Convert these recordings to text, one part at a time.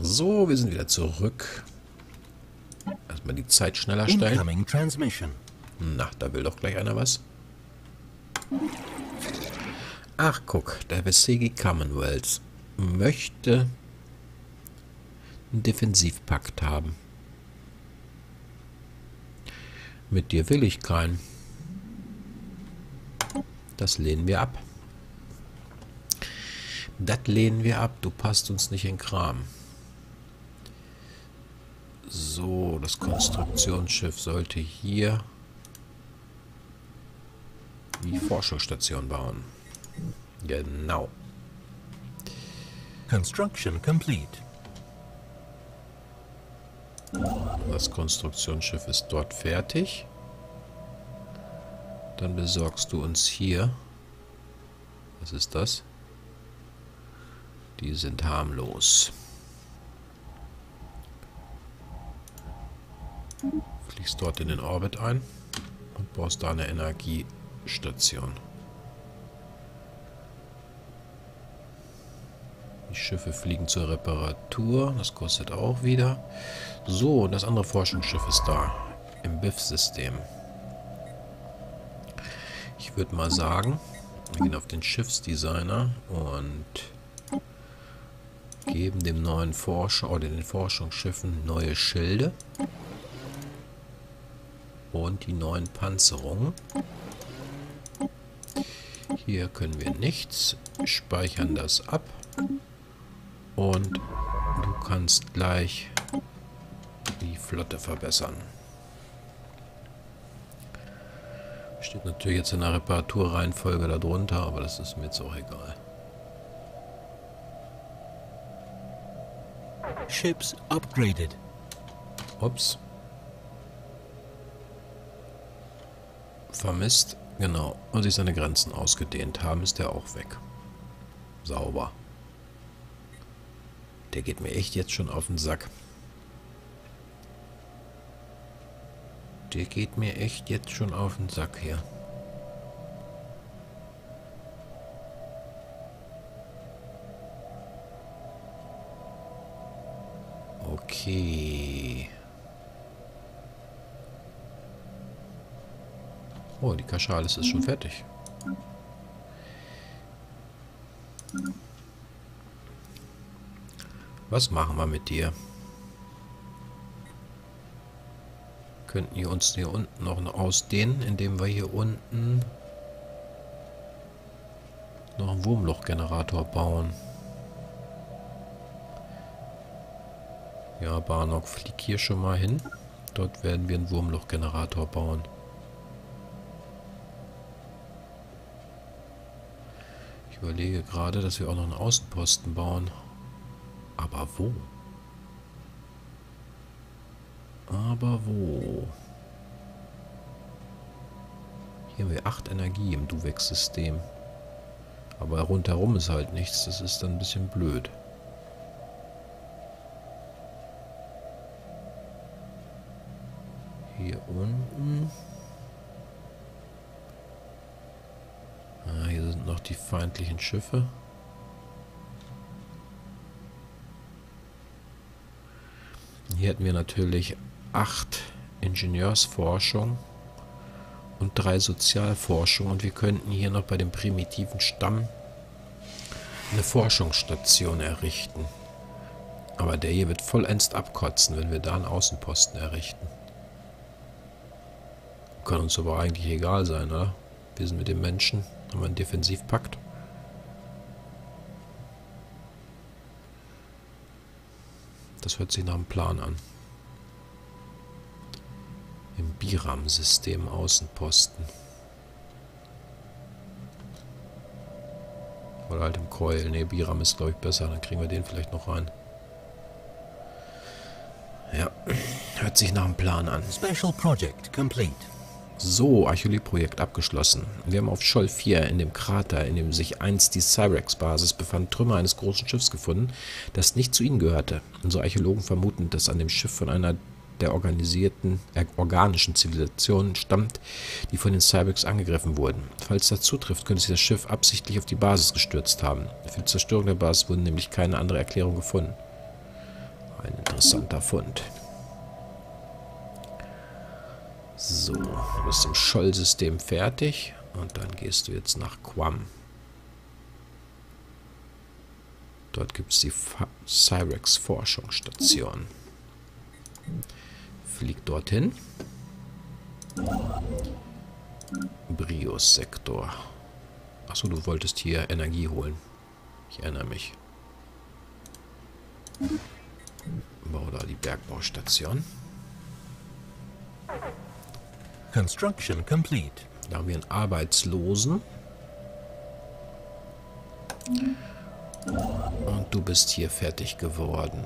So, wir sind wieder zurück. Erstmal die Zeit schneller stellen. Incoming transmission. Na, da will doch gleich einer was. Ach, guck, der Vesegi Commonwealth möchte einen Defensivpakt haben. Mit dir will ich keinen. Das lehnen wir ab. Das lehnen wir ab. Du passt uns nicht in den Kram. So, das Konstruktionsschiff sollte hier die Forschungsstation bauen. Genau. Construction complete. Das Konstruktionsschiff ist dort fertig. Dann besorgst du uns hier. Was ist das? Die sind harmlos. Fliegst dort in den Orbit ein und baust da eine Energiestation. Die Schiffe fliegen zur Reparatur. Das kostet auch wieder. So, und das andere Forschungsschiff ist da. Im BIF-System. Ich würde mal sagen, wir gehen auf den Schiffsdesigner und geben dem neuen Forscher oder den Forschungsschiffen neue Schilde und die neuen Panzerungen. Hier können wir nichts, speichern das ab und du kannst gleich die Flotte verbessern. Steht natürlich jetzt in der Reparaturreihenfolge darunter, aber das ist mir jetzt auch egal. Ships upgraded. Ups. Vermisst. Genau. Und sich seine Grenzen ausgedehnt haben, ist der auch weg. Sauber. Der geht mir echt jetzt schon auf den Sack. Der geht mir echt jetzt schon auf den Sack hier. Okay. Oh, die Kaschalis ist schon fertig. Was machen wir mit dir? Könnten wir uns hier unten noch ausdehnen, indem wir hier unten noch einen Wurmlochgenerator bauen. Ja, Barnock, flieg hier schon mal hin. Dort werden wir einen Wurmlochgenerator bauen. Ich überlege gerade, dass wir auch noch einen Außenposten bauen. Aber wo? Aber wo? Hier haben wir 8 Energie im Duvex-System. Aber rundherum ist halt nichts. Das ist dann ein bisschen blöd. Hier unten. Ah, hier sind noch die feindlichen Schiffe. Hier hätten wir natürlich 8 Ingenieursforschung und 3 Sozialforschung. Und wir könnten hier noch bei dem primitiven Stamm eine Forschungsstation errichten. Aber der hier wird vollends abkotzen, wenn wir da einen Außenposten errichten. Kann uns aber eigentlich egal sein, oder? Wir sind mit den Menschen, haben einen Defensivpakt. Das hört sich nach einem Plan an. Im Biram-System Außenposten. Oder halt im Coil. Ne, Biram ist, glaube ich, besser. Dann kriegen wir den vielleicht noch rein. Ja, hört sich nach einem Plan an. Special project complete. So, Archäologie-Projekt abgeschlossen. Wir haben auf Scholl 4 in dem Krater, in dem sich einst die Cyrex-Basis befand, Trümmer eines großen Schiffs gefunden, das nicht zu ihnen gehörte. Unsere Archäologen vermuten, dass an dem Schiff von einer der organischen Zivilisationen stammt, die von den Cyrex angegriffen wurden. Falls das zutrifft, könnte sich das Schiff absichtlich auf die Basis gestürzt haben. Für die Zerstörung der Basis wurde nämlich keine andere Erklärung gefunden. interessanter Fund. So, du bist im Scholl-System fertig und dann gehst du jetzt nach Guam. Dort gibt es die Cyrex-Forschungsstation. Flieg dorthin. Brios-Sektor. Achso, du wolltest hier Energie holen. Ich erinnere mich. Bau da die Bergbaustation. Construction complete. Da haben wir einen Arbeitslosen. Und du bist hier fertig geworden.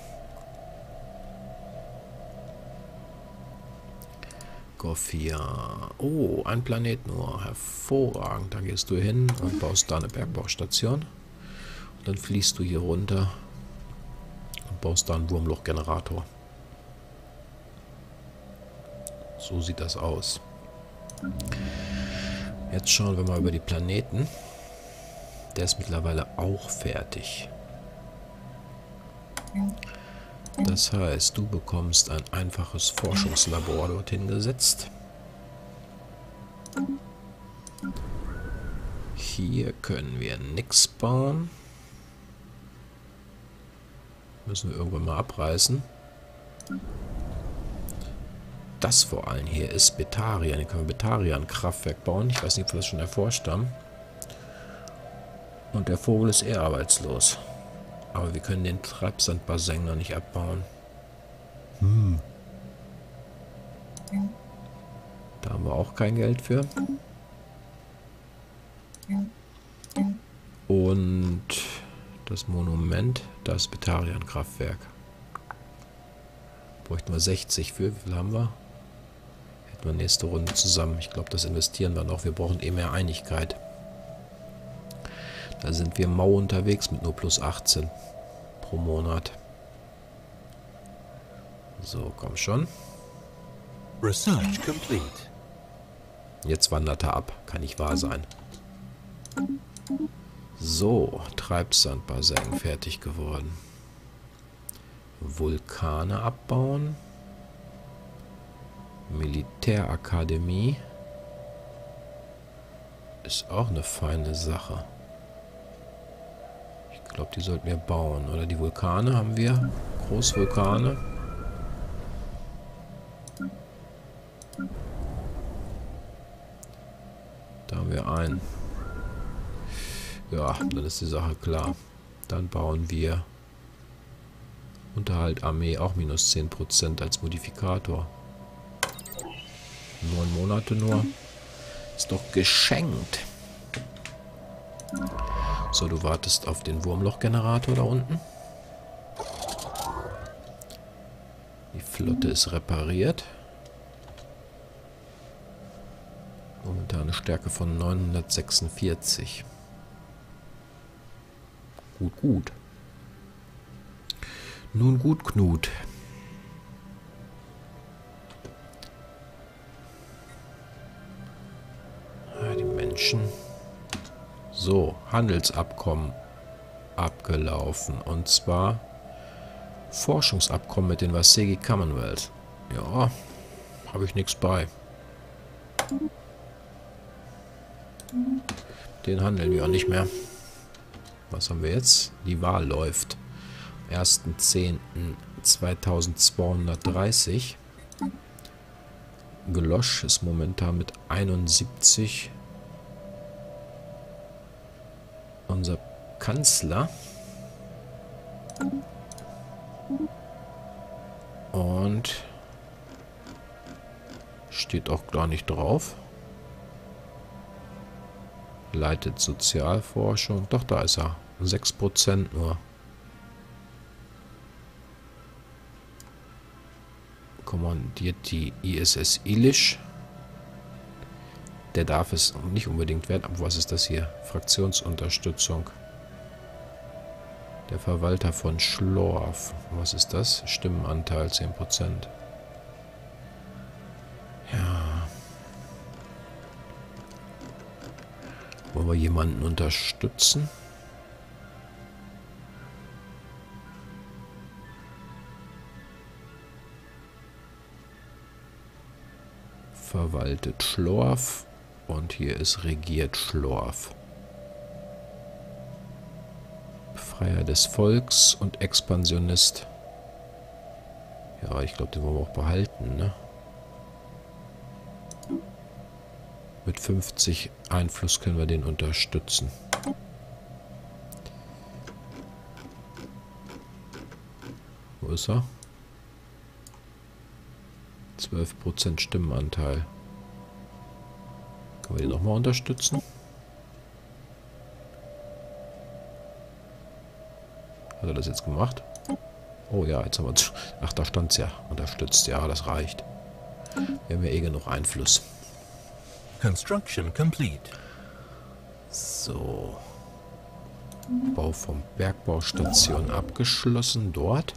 Goffia. Oh, ein Planet nur. Hervorragend. Da gehst du hin und baust da eine Bergbaustation. Und dann fließt du hier runter und baust da einen Wurmlochgenerator. So sieht das aus. Jetzt schauen wir mal über die Planeten. Der ist mittlerweile auch fertig. Das heißt, du bekommst ein einfaches Forschungslabor dorthin gesetzt. Hier können wir nichts bauen. Müssen wir irgendwann mal abreißen. Das vor allem hier ist Betarian. Hier können wir Betarian-Kraftwerk bauen. Ich weiß nicht, ob wir das schon erforscht haben. Und der Vogel ist eher arbeitslos. Aber wir können den Treibsandbassin noch nicht abbauen. Da haben wir auch kein Geld für. Und das Monument, das Betarian-Kraftwerk. Bräuchten wir 60 für. Wie viel haben wir? Hätten wir nächste Runde zusammen. Ich glaube, das investieren wir noch. Wir brauchen eh mehr Einigkeit. Da sind wir mau unterwegs mit nur plus 18 pro Monat. So, komm schon. Research complete. Jetzt wandert er ab. Kann nicht wahr sein. So, Treibsandbassin fertig geworden. Vulkane abbauen. Militärakademie. Ist auch eine feine Sache. Ich glaube, die sollten wir bauen. Oder die Vulkane haben wir. Großvulkane. Da haben wir einen. Ja, dann ist die Sache klar. Dann bauen wir Unterhalt Armee auch minus 10% als Modifikator. 9 Monate nur. Ist doch geschenkt. So, du wartest auf den Wurmlochgenerator da unten. Die Flotte ist repariert. Momentan eine Stärke von 946. Gut, gut. Nun gut, Knut. Die Menschen. So, Handelsabkommen abgelaufen. Und zwar Forschungsabkommen mit den Wasegi Commonwealth. Ja, habe ich nichts bei. Den handeln wir auch nicht mehr. Was haben wir jetzt? Die Wahl läuft. Am 1.10.2230. Gelosch ist momentan mit 71 unser Kanzler. Und steht auch gar nicht drauf. Leitet Sozialforschung. Doch, da ist er. 6% nur. Kommandiert die ISS Ilish. Der darf es nicht unbedingt werden. Aber was ist das hier? Fraktionsunterstützung. Der Verwalter von Schlorf. Was ist das? Stimmenanteil 10%. Ja. Wollen wir jemanden unterstützen? verwaltet Schlorf und hier ist regiert Schlorf. Befreier des Volks und Expansionist. Ja, ich glaube, den wollen wir auch behalten, ne? Mit 50 Einfluss können wir den unterstützen. Wo ist er? 12% Stimmenanteil. Können wir den nochmal unterstützen? Hat er das jetzt gemacht? Oh ja, jetzt haben wir... Ach, da stand es ja. Unterstützt. Ja, das reicht. Wir haben ja eh genug Einfluss. Construction complete. So. Bau von Bergbaustation abgeschlossen dort.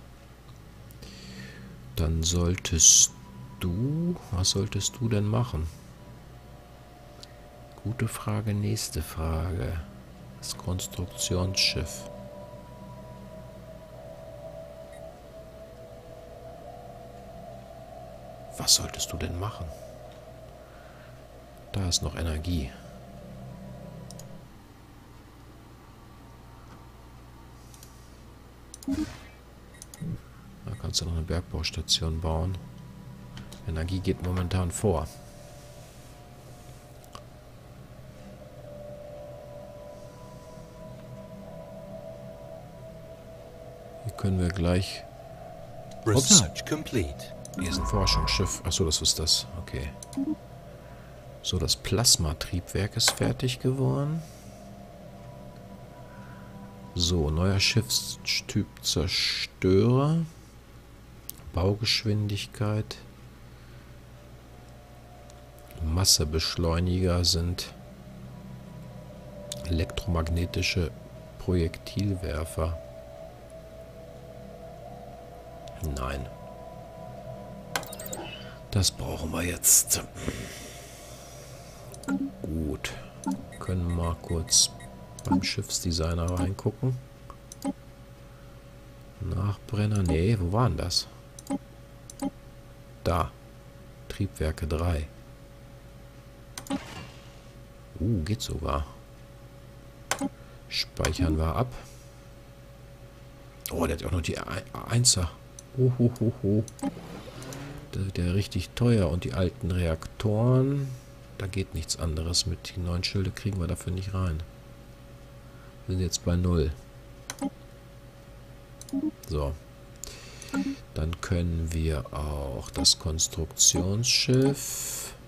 Dann solltest du... Was solltest du denn machen? Gute Frage, nächste Frage. Das Konstruktionsschiff. Was solltest du denn machen? Da ist noch Energie. Da kannst du noch eine Bergbaustation bauen. Energie geht momentan vor. Hier können wir gleich... Research complete. Hier ist ein Forschungsschiff. Achso, das ist das. Okay. So, das Plasmatriebwerk ist fertig geworden. So, neuer Schiffstyp Zerstörer. Baugeschwindigkeit. Massebeschleuniger sind elektromagnetische Projektilwerfer. Nein. Das brauchen wir jetzt. Gut. Können wir mal kurz beim Schiffsdesigner reingucken. Nachbrenner. Nee, wo waren das? Da. Triebwerke 3. Geht sogar. Speichern wir ab. Oh, der hat auch noch die Einser. Ho. Der richtig teuer. Und die alten Reaktoren. Da geht nichts anderes mit. Die neuen Schilde kriegen wir dafür nicht rein. Wir sind jetzt bei 0. So. Dann können wir auch das Konstruktionsschiff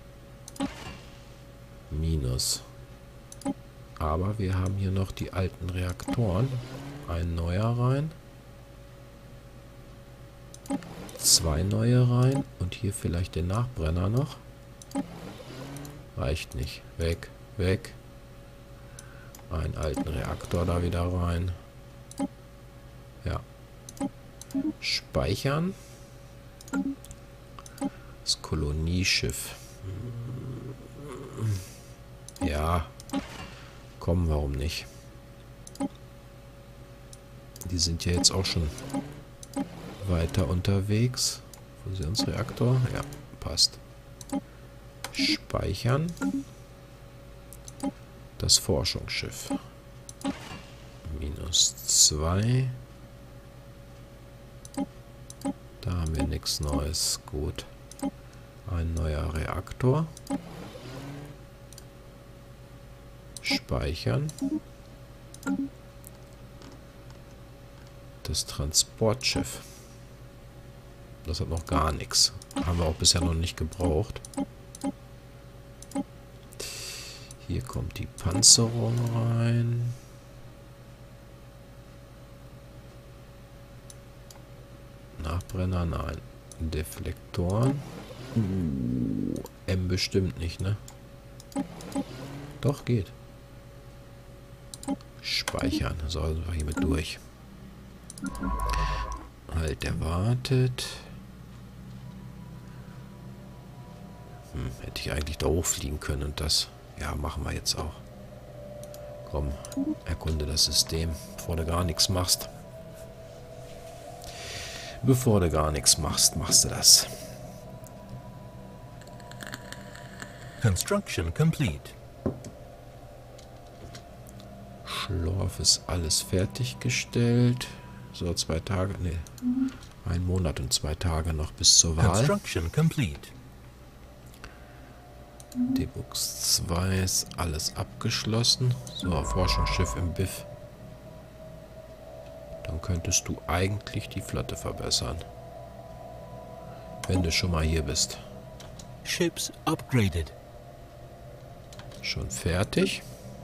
minus. Aber wir haben hier noch die alten Reaktoren. Ein neuer rein. 2 neue rein. Und hier vielleicht den Nachbrenner noch. Reicht nicht. Weg. Einen alten Reaktor da wieder rein. Ja. Speichern. Das Kolonieschiff. Ja. Komm, warum nicht? Die sind ja jetzt auch schon weiter unterwegs. Fusionsreaktor. Ja, passt. Speichern. Das Forschungsschiff. -2. Da haben wir nichts Neues. Gut. Ein neuer Reaktor. Speichern. Das Transportschiff. Das hat noch gar nichts. Haben wir auch bisher noch nicht gebraucht. Hier kommt die Panzerung rein. Nachbrenner, nein. Deflektoren. M bestimmt nicht, ne? Doch, geht. Speichern. So, sind wir hiermit durch. Halt, der wartet. Hätte ich eigentlich da hochfliegen können und das... Ja, machen wir jetzt auch. Komm, erkunde das System, bevor du gar nichts machst. Bevor du gar nichts machst, machst du das. Construction complete. Schlorf ist alles fertiggestellt. So, 2 Tage, ne, 1 Monat und 2 Tage noch bis zur Wahl. Construction complete. Debux 2 ist alles abgeschlossen. So, Forschungsschiff im Biff. Dann könntest du eigentlich die Flotte verbessern. Wenn du schon mal hier bist. Ships upgraded. Schon fertig.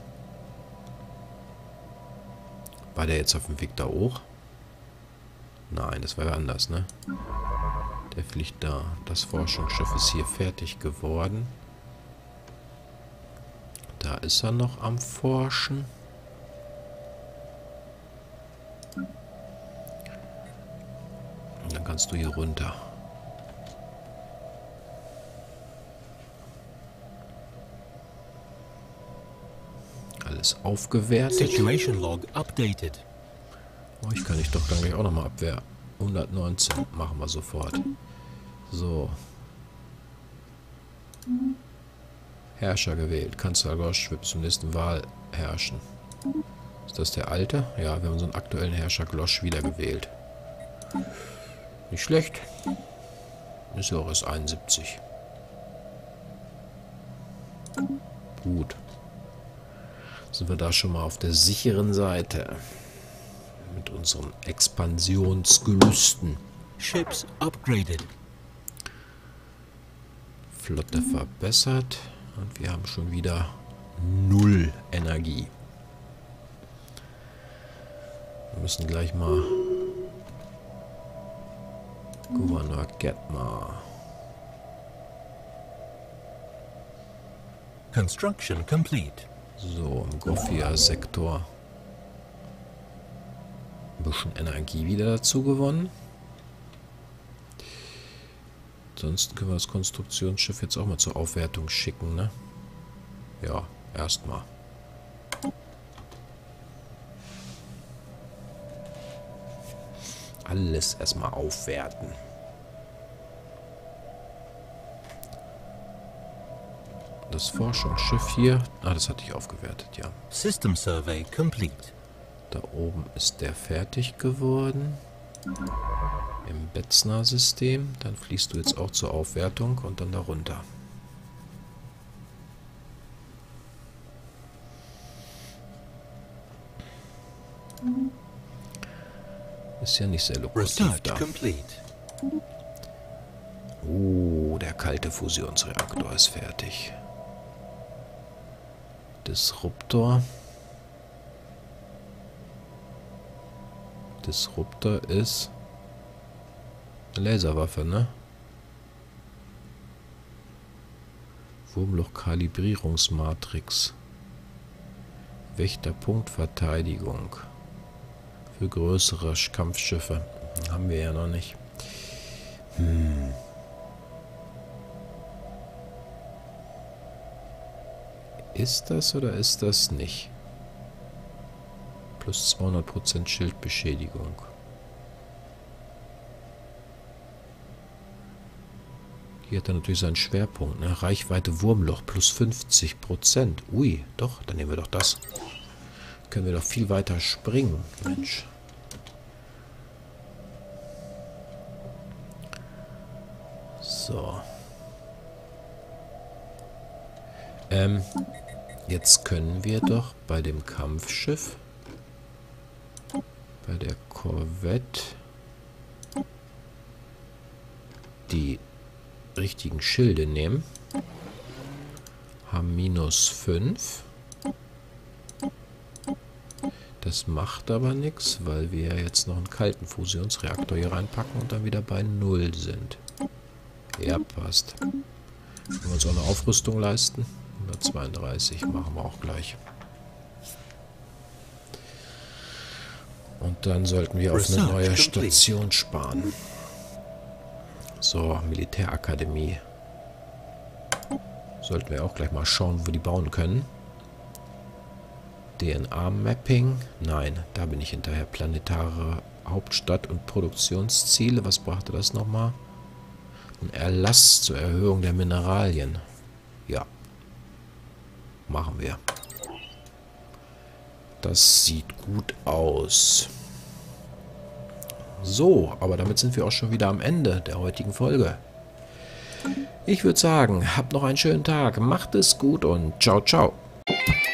War der jetzt auf dem Weg da hoch? Nein, das war ja anders, ne? Der fliegt da. Das Forschungsschiff ist hier fertig geworden. Da ist er noch am Forschen. Und dann kannst du hier runter. Alles aufgewertet. Situation log updated. Oh, ich kann dich doch gleich auch nochmal abwehren. 119 machen wir sofort. So. Herrscher gewählt. Kanzler Glosch wird bis zum nächsten Wahl herrschen. Ist das der alte? Ja, wir haben so einen aktuellen Herrscher Glosch wiedergewählt. Nicht schlecht. Ist ja auch erst 71. Gut. Sind wir da schon mal auf der sicheren Seite. Mit unseren Expansionsgelüsten. Ships upgraded. Flotte verbessert. Und wir haben schon wieder 0 Energie. Wir müssen gleich mal Gouverneur Getmar. Construction complete. So, im Goffia-Sektor ein bisschen Energie wieder dazu gewonnen. Ansonsten können wir das Konstruktionsschiff jetzt auch mal zur Aufwertung schicken, ne? Ja, erstmal. Alles erstmal aufwerten. Das Forschungsschiff hier, das hatte ich aufgewertet, ja. System survey complete. Da oben ist der fertig geworden. Im Betzner-System. Dann fließt du jetzt auch zur Aufwertung und dann darunter. Ist ja nicht sehr lukrativ Research da. complete. Oh, der kalte Fusionsreaktor ist fertig. Disruptor. Disruptor ist eine Laserwaffe, ne? Wurmloch-Kalibrierungsmatrix. Wächterpunktverteidigung. Für größere Kampfschiffe. Haben wir ja noch nicht. Ist das oder ist das nicht? Plus 200% Schildbeschädigung. Hier hat er natürlich seinen Schwerpunkt. Ne? Reichweite Wurmloch plus 50%. Ui, doch, dann nehmen wir doch das. Können wir doch viel weiter springen, Mensch. So. Jetzt können wir doch bei dem Kampfschiff, bei der Korvette, die richtigen Schilde nehmen. Haben -5. Das macht aber nichts, weil wir jetzt noch einen kalten Fusionsreaktor hier reinpacken und dann wieder bei 0 sind. Ja, passt. Können wir uns auch eine Aufrüstung leisten? 132 machen wir auch gleich. Und dann sollten wir auf eine neue Station sparen. So, Militärakademie. Sollten wir auch gleich mal schauen, wo wir die bauen können. DNA-Mapping. Nein, da bin ich hinterher. Planetare Hauptstadt und Produktionsziele. Was brachte das nochmal? Ein Erlass zur Erhöhung der Mineralien. Ja, machen wir. Das sieht gut aus. So, aber damit sind wir auch schon wieder am Ende der heutigen Folge. Ich würde sagen, habt noch einen schönen Tag, macht es gut und ciao, ciao.